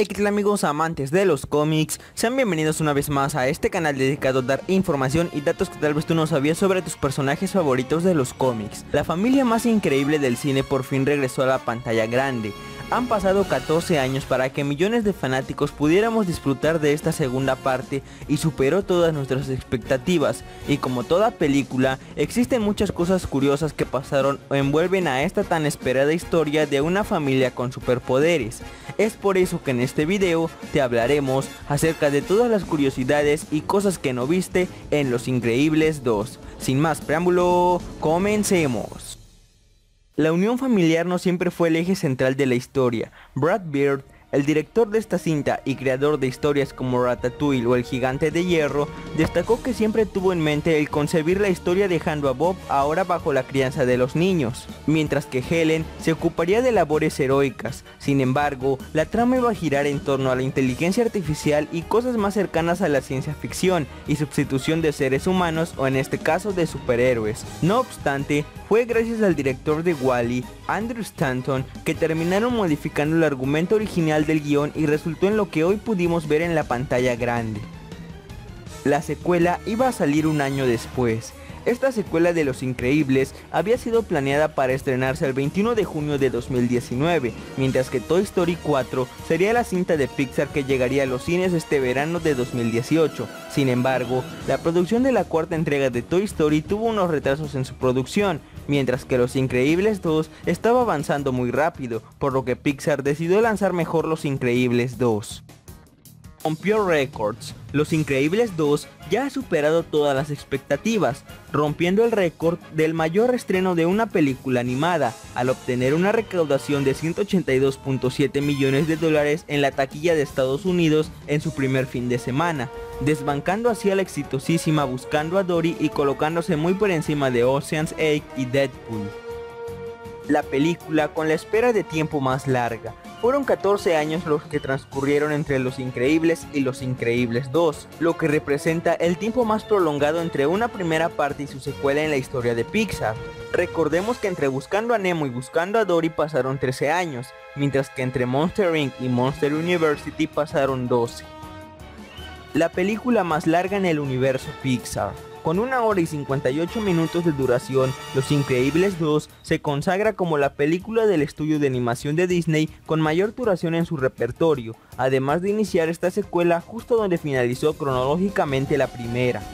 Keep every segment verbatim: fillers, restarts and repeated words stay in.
Hey, ¿qué tal amigos amantes de los cómics? Sean bienvenidos una vez más a este canal dedicado a dar información y datos que tal vez tú no sabías sobre tus personajes favoritos de los cómics. La familia más increíble del cine por fin regresó a la pantalla grande. Han pasado catorce años para que millones de fanáticos pudiéramos disfrutar de esta segunda parte y superó todas nuestras expectativas. Y como toda película, existen muchas cosas curiosas que pasaron o envuelven a esta tan esperada historia de una familia con superpoderes. Es por eso que en este video te hablaremos acerca de todas las curiosidades y cosas que no viste en Los Increíbles dos. Sin más preámbulo, comencemos. La unión familiar no siempre fue el eje central de la historia. Brad Bird, el director de esta cinta y creador de historias como Ratatouille o El Gigante de Hierro, destacó que siempre tuvo en mente el concebir la historia dejando a Bob ahora bajo la crianza de los niños, mientras que Helen se ocuparía de labores heroicas. Sin embargo, la trama iba a girar en torno a la inteligencia artificial y cosas más cercanas a la ciencia ficción y sustitución de seres humanos o en este caso de superhéroes. No obstante, fue gracias al director de Wall-E, Andrew Stanton, que terminaron modificando el argumento original del guión y resultó en lo que hoy pudimos ver en la pantalla grande. La secuela iba a salir un año después. Esta secuela de Los Increíbles había sido planeada para estrenarse el veintiuno de junio de dos mil diecinueve, mientras que Toy Story cuatro sería la cinta de Pixar que llegaría a los cines este verano de dos mil dieciocho. Sin embargo, la producción de la cuarta entrega de Toy Story tuvo unos retrasos en su producción, mientras que Los Increíbles dos estaba avanzando muy rápido, por lo que Pixar decidió lanzar mejor Los Increíbles dos. Rompió récords. Los Increíbles dos ya ha superado todas las expectativas, rompiendo el récord del mayor estreno de una película animada, al obtener una recaudación de ciento ochenta y dos punto siete millones de dólares en la taquilla de Estados Unidos en su primer fin de semana, desbancando así a la exitosísima Buscando a Dory y colocándose muy por encima de Ocean's ocho y Deadpool. La película con la espera de tiempo más larga. Fueron catorce años los que transcurrieron entre Los Increíbles y Los Increíbles dos, lo que representa el tiempo más prolongado entre una primera parte y su secuela en la historia de Pixar. Recordemos que entre Buscando a Nemo y Buscando a Dory pasaron trece años, mientras que entre Monster incorporated y Monster University pasaron doce. La película más larga en el universo Pixar. Con una hora y cincuenta y ocho minutos de duración, Los Increíbles dos se consagra como la película del estudio de animación de Disney con mayor duración en su repertorio, además de iniciar esta secuela justo donde finalizó cronológicamente la primera.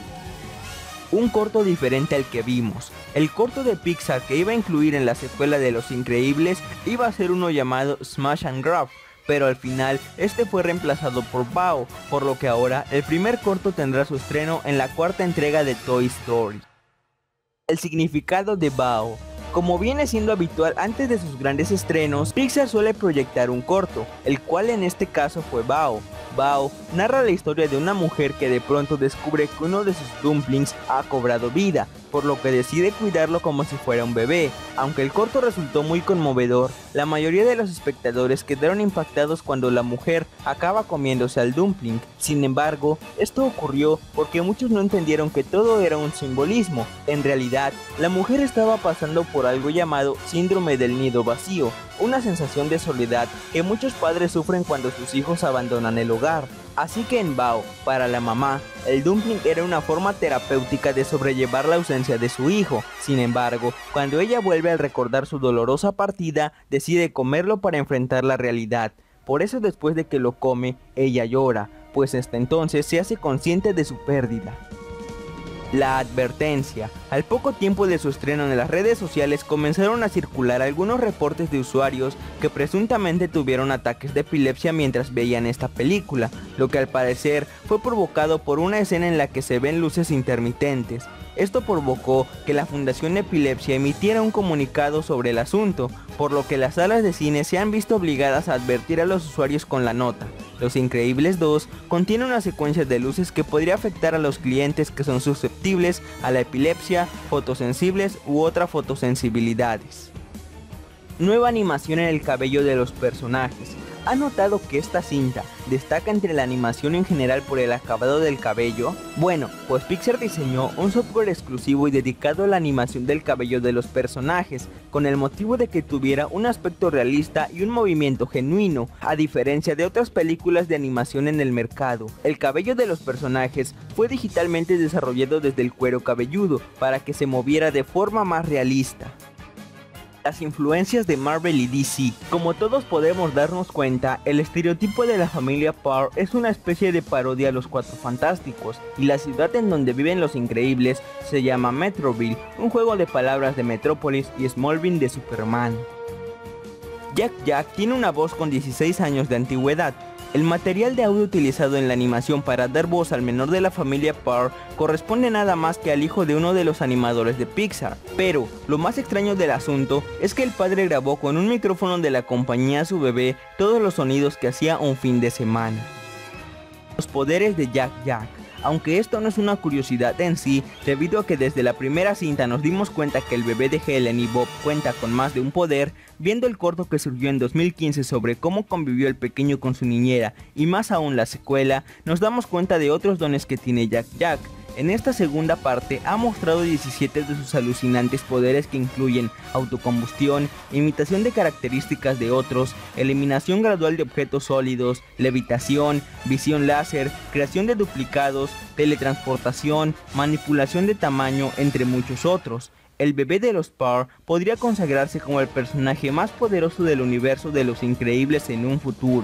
Un corto diferente al que vimos. El corto de Pixar que iba a incluir en la secuela de Los Increíbles iba a ser uno llamado Smash and Grab, pero al final este fue reemplazado por Bao, por lo que ahora el primer corto tendrá su estreno en la cuarta entrega de Toy Story. El significado de Bao. Como viene siendo habitual antes de sus grandes estrenos, Pixar suele proyectar un corto, el cual en este caso fue Bao. Bao narra la historia de una mujer que de pronto descubre que uno de sus dumplings ha cobrado vida, por lo que decide cuidarlo como si fuera un bebé. Aunque el corto resultó muy conmovedor, la mayoría de los espectadores quedaron impactados cuando la mujer acaba comiéndose al dumpling. Sin embargo, esto ocurrió porque muchos no entendieron que todo era un simbolismo. En realidad, la mujer estaba pasando por algo llamado síndrome del nido vacío, una sensación de soledad que muchos padres sufren cuando sus hijos abandonan el hogar. Así que en Bao, para la mamá, el dumpling era una forma terapéutica de sobrellevar la ausencia de su hijo. Sin embargo, cuando ella vuelve al recordar su dolorosa partida, decide comerlo para enfrentar la realidad. Por eso después de que lo come, ella llora, pues hasta entonces se hace consciente de su pérdida. La advertencia. Al poco tiempo de su estreno en las redes sociales comenzaron a circular algunos reportes de usuarios que presuntamente tuvieron ataques de epilepsia mientras veían esta película, lo que al parecer fue provocado por una escena en la que se ven luces intermitentes. Esto provocó que la Fundación Epilepsia emitiera un comunicado sobre el asunto, por lo que las salas de cine se han visto obligadas a advertir a los usuarios con la nota. Los Increíbles dos contiene una secuencia de luces que podría afectar a los clientes que son susceptibles a la epilepsia, fotosensibles u otras fotosensibilidades. Nueva animación en el cabello de los personajes. ¿Ha notado que esta cinta destaca entre la animación en general por el acabado del cabello? Bueno, pues Pixar diseñó un software exclusivo y dedicado a la animación del cabello de los personajes, con el motivo de que tuviera un aspecto realista y un movimiento genuino, a diferencia de otras películas de animación en el mercado. El cabello de los personajes fue digitalmente desarrollado desde el cuero cabelludo, para que se moviera de forma más realista. Las influencias de Marvel y D C. Como todos podemos darnos cuenta, el estereotipo de la familia Parr es una especie de parodia a los Cuatro Fantásticos, y la ciudad en donde viven los Increíbles se llama Metroville, un juego de palabras de Metrópolis y Smallville de Superman. Jack Jack tiene una voz con dieciséis años de antigüedad. El material de audio utilizado en la animación para dar voz al menor de la familia Parr corresponde nada más que al hijo de uno de los animadores de Pixar, pero lo más extraño del asunto es que el padre grabó con un micrófono de la compañía a su bebé todos los sonidos que hacía un fin de semana. Los poderes de Jack Jack. Aunque esto no es una curiosidad en sí, debido a que desde la primera cinta nos dimos cuenta que el bebé de Helen y Bob cuenta con más de un poder, viendo el corto que surgió en dos mil quince sobre cómo convivió el pequeño con su niñera, y más aún la secuela, nos damos cuenta de otros dones que tiene Jack Jack. En esta segunda parte ha mostrado diecisiete de sus alucinantes poderes, que incluyen autocombustión, imitación de características de otros, eliminación gradual de objetos sólidos, levitación, visión láser, creación de duplicados, teletransportación, manipulación de tamaño, entre muchos otros. El bebé de los Parr podría consagrarse como el personaje más poderoso del universo de los Increíbles en un futuro.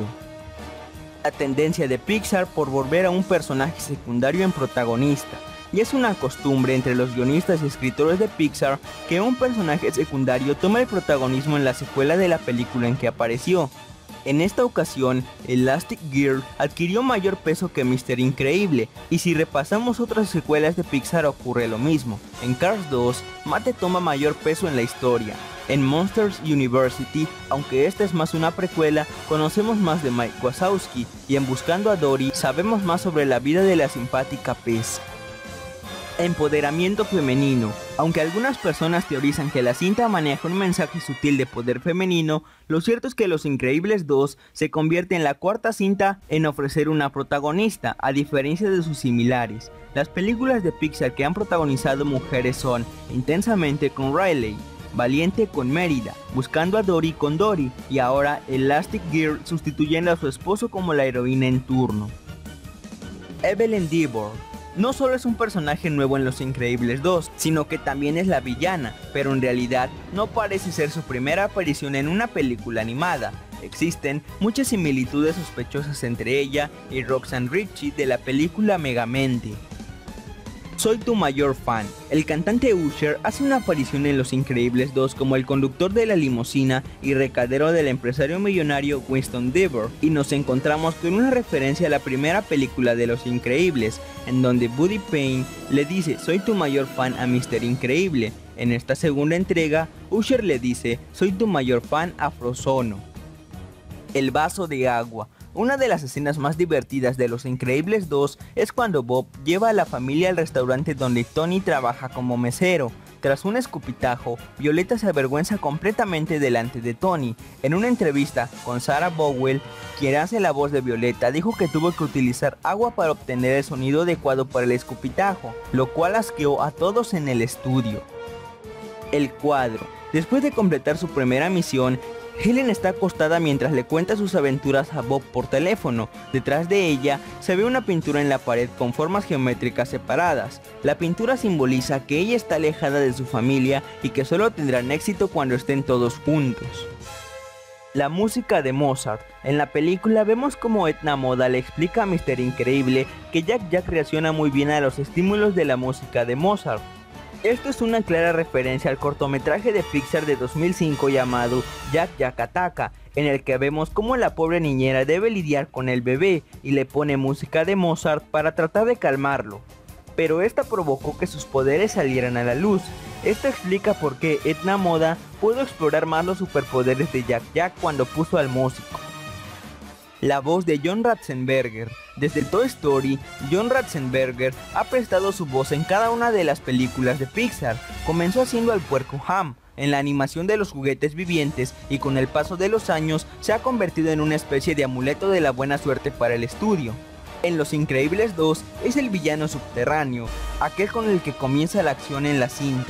La tendencia de Pixar por volver a un personaje secundario en protagonista, y es una costumbre entre los guionistas y escritores de Pixar que un personaje secundario tome el protagonismo en la secuela de la película en que apareció. En esta ocasión, Elastigirl adquirió mayor peso que míster Increíble, y si repasamos otras secuelas de Pixar ocurre lo mismo. En Cars dos, Mate toma mayor peso en la historia. En Monsters University, aunque esta es más una precuela, conocemos más de Mike Wazowski, y en Buscando a Dory sabemos más sobre la vida de la simpática pez. Empoderamiento femenino. Aunque algunas personas teorizan que la cinta maneja un mensaje sutil de poder femenino, lo cierto es que Los Increíbles dos se convierte en la cuarta cinta en ofrecer una protagonista, a diferencia de sus similares. Las películas de Pixar que han protagonizado mujeres son Intensamente con Riley, Valiente con Mérida, Buscando a Dory con Dory, y ahora Elastigirl sustituyendo a su esposo como la heroína en turno. Evelyn Deavor. No solo es un personaje nuevo en Los Increíbles dos, sino que también es la villana, pero en realidad no parece ser su primera aparición en una película animada. Existen muchas similitudes sospechosas entre ella y Roxanne Ritchie de la película Megamente. Soy tu mayor fan. El cantante Usher hace una aparición en Los Increíbles dos como el conductor de la limusina y recadero del empresario millonario Winston Deavor, y nos encontramos con una referencia a la primera película de Los Increíbles, en donde Buddy Payne le dice soy tu mayor fan a míster Increíble. En esta segunda entrega, Usher le dice soy tu mayor fan a Frozono. El vaso de agua. Una de las escenas más divertidas de Los Increíbles dos es cuando Bob lleva a la familia al restaurante donde Tony trabaja como mesero. Tras un escupitajo, Violeta se avergüenza completamente delante de Tony. En una entrevista con Sarah Bowell, quien hace la voz de Violeta, dijo que tuvo que utilizar agua para obtener el sonido adecuado para el escupitajo, lo cual asqueó a todos en el estudio. El cuadro. Después de completar su primera misión, Helen está acostada mientras le cuenta sus aventuras a Bob por teléfono. Detrás de ella se ve una pintura en la pared con formas geométricas separadas. La pintura simboliza que ella está alejada de su familia y que solo tendrán éxito cuando estén todos juntos. La música de Mozart. En la película vemos como Edna Moda le explica a míster Increíble que Jack Jack reacciona muy bien a los estímulos de la música de Mozart. Esto es una clara referencia al cortometraje de Pixar de dos mil cinco llamado Jack Jack Ataca, en el que vemos cómo la pobre niñera debe lidiar con el bebé y le pone música de Mozart para tratar de calmarlo. Pero esta provocó que sus poderes salieran a la luz. Esto explica por qué Edna Moda pudo explorar más los superpoderes de Jack Jack cuando puso al músico. La voz de John Ratzenberger. Desde Toy Story, John Ratzenberger ha prestado su voz en cada una de las películas de Pixar. Comenzó haciendo al puerco Ham, en la animación de los juguetes vivientes y con el paso de los años se ha convertido en una especie de amuleto de la buena suerte para el estudio. En Los Increíbles dos es el villano subterráneo, aquel con el que comienza la acción en la cinta.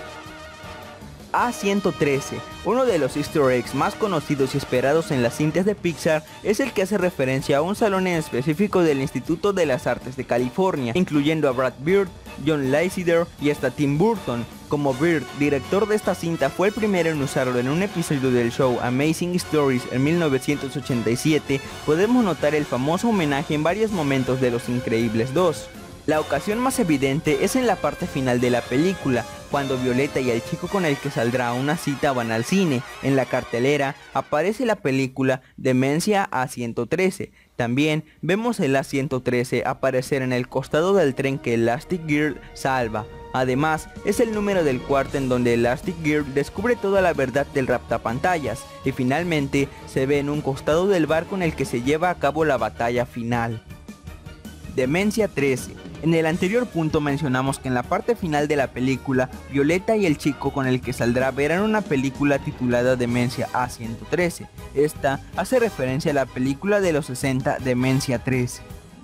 A ciento trece, uno de los easter eggs más conocidos y esperados en las cintas de Pixar, es el que hace referencia a un salón en específico del Instituto de las Artes de California, incluyendo a Brad Bird, John Lasseter y hasta Tim Burton. Como Bird, director de esta cinta, fue el primero en usarlo en un episodio del show Amazing Stories en mil novecientos ochenta y siete, podemos notar el famoso homenaje en varios momentos de Los Increíbles dos. La ocasión más evidente es en la parte final de la película, cuando Violeta y el chico con el que saldrá a una cita van al cine. En la cartelera aparece la película Demencia A ciento trece. También vemos el A ciento trece aparecer en el costado del tren que Elastigirl salva. Además, es el número del cuarto en donde Elastigirl descubre toda la verdad del raptapantallas, y finalmente se ve en un costado del barco en el que se lleva a cabo la batalla final. Demencia trece. En el anterior punto mencionamos que en la parte final de la película, Violeta y el chico con el que saldrá verán una película titulada Demencia A ciento trece. Esta hace referencia a la película de los sesenta Demencia trece.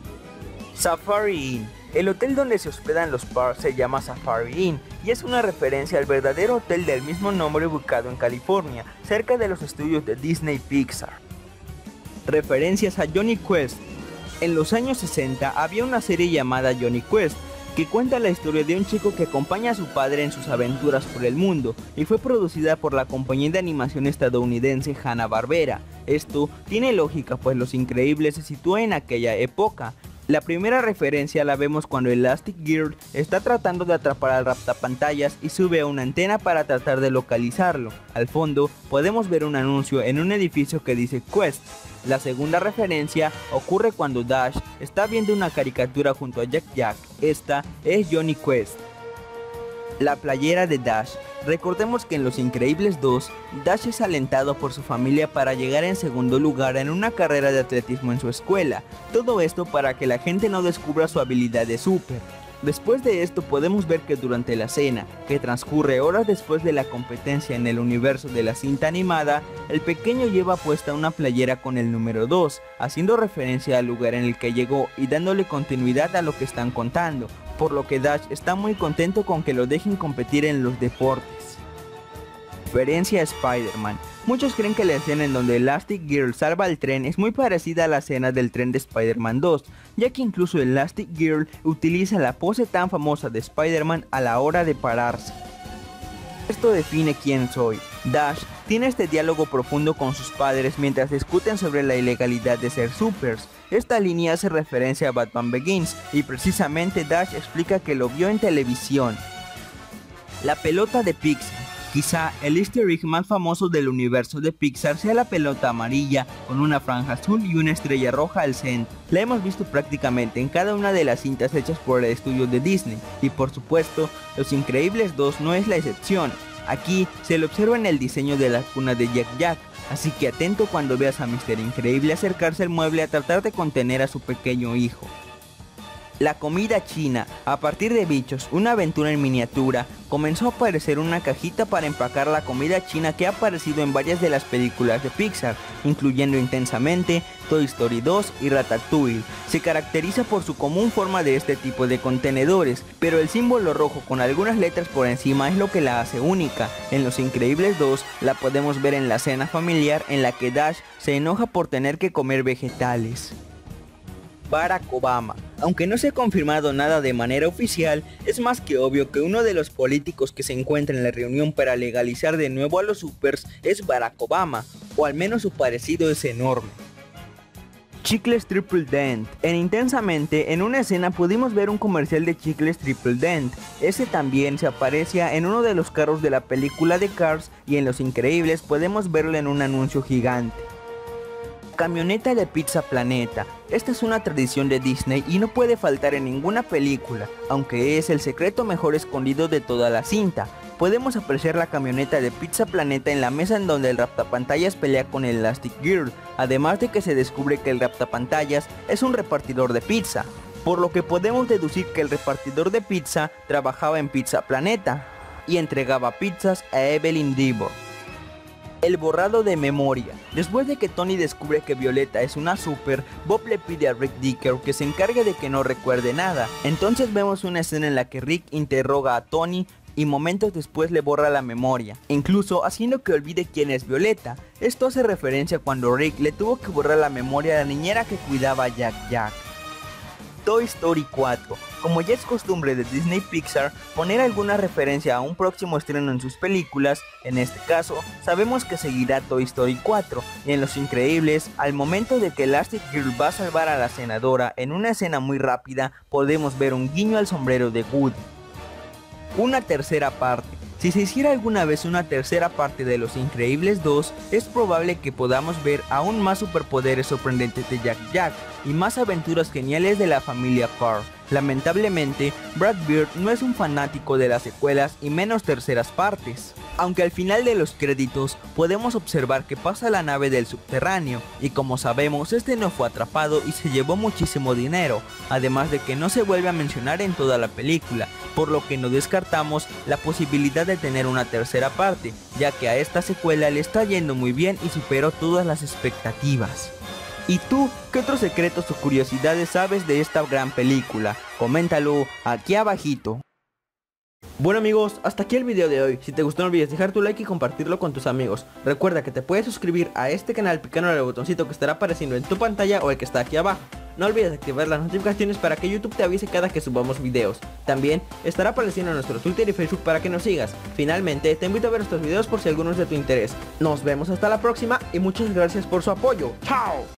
Safari Inn. El hotel donde se hospedan los Parrs se llama Safari Inn y es una referencia al verdadero hotel del mismo nombre ubicado en California, cerca de los estudios de Disney Pixar. Referencias a Jonny Quest. En los años sesenta había una serie llamada Jonny Quest, que cuenta la historia de un chico que acompaña a su padre en sus aventuras por el mundo, y fue producida por la compañía de animación estadounidense Hanna-Barbera. Esto tiene lógica, pues Los Increíbles se sitúa en aquella época. La primera referencia la vemos cuando Elastigirl está tratando de atrapar al raptapantallas y sube a una antena para tratar de localizarlo. Al fondo podemos ver un anuncio en un edificio que dice Quest. La segunda referencia ocurre cuando Dash está viendo una caricatura junto a Jack Jack. Esta es Jonny Quest. La playera de Dash. Recordemos que en Los Increíbles dos, Dash es alentado por su familia para llegar en segundo lugar en una carrera de atletismo en su escuela. Todo esto para que la gente no descubra su habilidad de súper. Después de esto podemos ver que durante la cena, que transcurre horas después de la competencia en el universo de la cinta animada, el pequeño lleva puesta una playera con el número dos, haciendo referencia al lugar en el que llegó y dándole continuidad a lo que están contando, por lo que Dash está muy contento con que lo dejen competir en los deportes. Referencia a Spider-Man. Muchos creen que la escena en donde Elastigirl salva el tren es muy parecida a la escena del tren de Spider-Man dos, ya que incluso Elastigirl utiliza la pose tan famosa de Spider-Man a la hora de pararse. Esto define quién soy. Dash tiene este diálogo profundo con sus padres mientras discuten sobre la ilegalidad de ser supers. Esta línea hace referencia a Batman Begins y precisamente Dash explica que lo vio en televisión. La pelota de Pixar. Quizá el easter egg más famoso del universo de Pixar sea la pelota amarilla con una franja azul y una estrella roja al centro. La hemos visto prácticamente en cada una de las cintas hechas por el estudio de Disney, y por supuesto, Los Increíbles dos no es la excepción. Aquí se le observa en el diseño de la cuna de Jack Jack, así que atento cuando veas a míster Increíble acercarse al mueble a tratar de contener a su pequeño hijo. La comida china. A partir de Bichos, una aventura en miniatura, comenzó a aparecer una cajita para empacar la comida china que ha aparecido en varias de las películas de Pixar, incluyendo Intensamente, Toy Story dos y Ratatouille. Se caracteriza por su común forma de este tipo de contenedores, pero el símbolo rojo con algunas letras por encima es lo que la hace única. En Los Increíbles dos la podemos ver en la cena familiar en la que Dash se enoja por tener que comer vegetales. Barack Obama. Aunque no se ha confirmado nada de manera oficial, es más que obvio que uno de los políticos que se encuentra en la reunión para legalizar de nuevo a los supers es Barack Obama, o al menos su parecido es enorme. Chicles Triple Dent. En Intensamente, en una escena pudimos ver un comercial de Chicles Triple Dent. Ese también se aprecia en uno de los carros de la película de Cars, y en Los Increíbles podemos verlo en un anuncio gigante. Camioneta de Pizza Planeta. Esta es una tradición de Disney y no puede faltar en ninguna película, aunque es el secreto mejor escondido de toda la cinta. Podemos apreciar la camioneta de Pizza Planeta en la mesa en donde el raptapantallas pelea con el Elastigirl, además de que se descubre que el raptapantallas es un repartidor de pizza, por lo que podemos deducir que el repartidor de pizza trabajaba en Pizza Planeta. y entregaba pizzas a Evelyn Deavor. El borrado de memoria. Después de que Tony descubre que Violeta es una super, Bob le pide a Rick Decker que se encargue de que no recuerde nada. Entonces vemos una escena en la que Rick interroga a Tony y momentos después le borra la memoria, incluso haciendo que olvide quién es Violeta. Esto hace referencia cuando Rick le tuvo que borrar la memoria a la niñera que cuidaba a Jack Jack. Toy Story cuatro. Como ya es costumbre de Disney Pixar poner alguna referencia a un próximo estreno en sus películas, en este caso sabemos que seguirá Toy Story cuatro, y en Los Increíbles, al momento de que Elastic Girl va a salvar a la senadora en una escena muy rápida, podemos ver un guiño al sombrero de Woody. Una tercera parte. Si se hiciera alguna vez una tercera parte de Los Increíbles dos, es probable que podamos ver aún más superpoderes sorprendentes de Jack Jack y más aventuras geniales de la familia Carr. Lamentablemente, Brad Bird no es un fanático de las secuelas y menos terceras partes. Aunque al final de los créditos podemos observar que pasa la nave del subterráneo, y como sabemos este no fue atrapado y se llevó muchísimo dinero, además de que no se vuelve a mencionar en toda la película, por lo que no descartamos la posibilidad de tener una tercera parte, ya que a esta secuela le está yendo muy bien y superó todas las expectativas. ¿Y tú, qué otros secretos o curiosidades sabes de esta gran película? Coméntalo aquí abajito. Bueno amigos, hasta aquí el video de hoy. Si te gustó no olvides dejar tu like y compartirlo con tus amigos. Recuerda que te puedes suscribir a este canal picando en el botoncito que estará apareciendo en tu pantalla o el que está aquí abajo. No olvides activar las notificaciones para que YouTube te avise cada que subamos videos. También estará apareciendo en nuestro Twitter y Facebook para que nos sigas. Finalmente, te invito a ver estos videos por si alguno es de tu interés. Nos vemos hasta la próxima y muchas gracias por su apoyo. ¡Chao!